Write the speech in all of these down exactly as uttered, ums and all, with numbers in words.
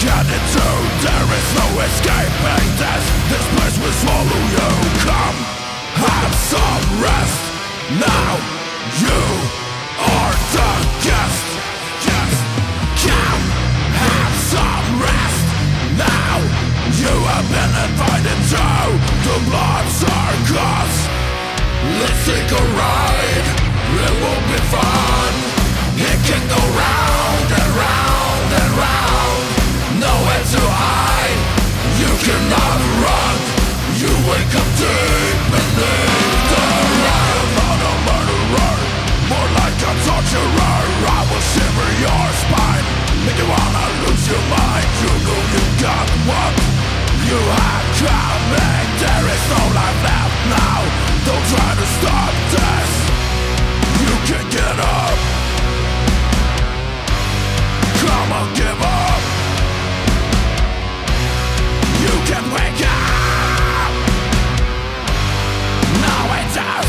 get into, there is no escaping this. This place will swallow you. Come, have some rest. Now you are the guest. Yes, come, have some rest. Now you have been invited to the blood circus. Let's take a ride, it will be fun. It can go round and round and round. Nowhere to hide, you cannot run. You wake up deep beneath the ground. Not a murderer, more like a torturer. I will shiver your spine, make you wanna lose your mind. You know you got what you had coming. There is no life left now. Don't try to stop this. You can get up. Come on, give up. You can wake up. Now it's our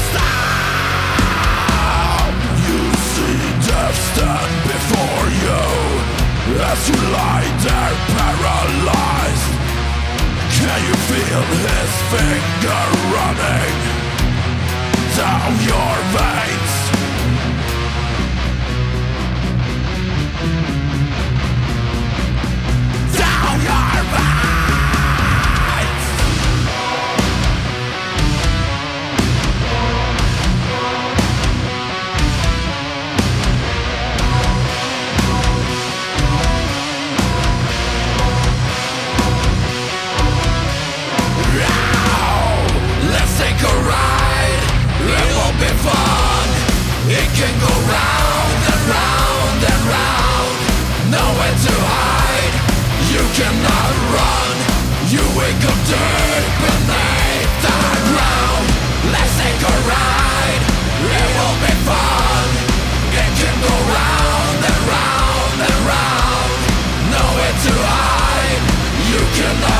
stop. You see death stand before you as you lie there paralyzed. Can you feel his finger running down your veins? Down your veins. Now, let's take a ride. It won't be fun. It can go round and round and round. Nowhere to hide. You cannot run. You wake up deep beneath the ground. Let's take a ride. It will be fun. It can go round and round and round. Nowhere to hide. You cannot